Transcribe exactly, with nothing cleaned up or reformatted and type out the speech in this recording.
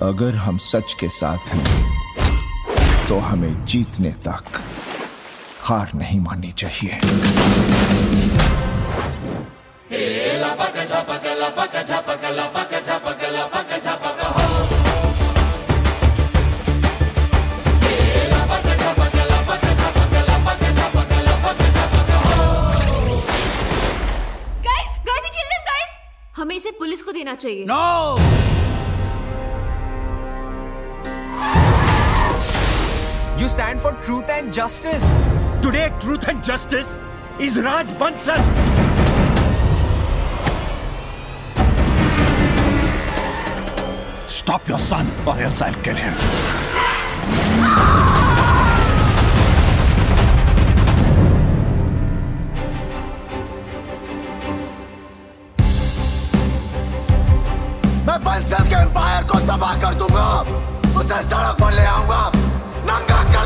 अगर हम सच के साथ हैं तो हमें जीतने तक हार नहीं माननी चाहिए। हमें इसे पुलिस को देना चाहिए। No! You stand for truth and justice. Today, truth and justice is Raj Bansal. Stop your son, or else I'll kill him. मैं बंसल के एम्पायर को तबाह कर दूंगा, उसे सड़क पर ले आऊंगा, नंगा कर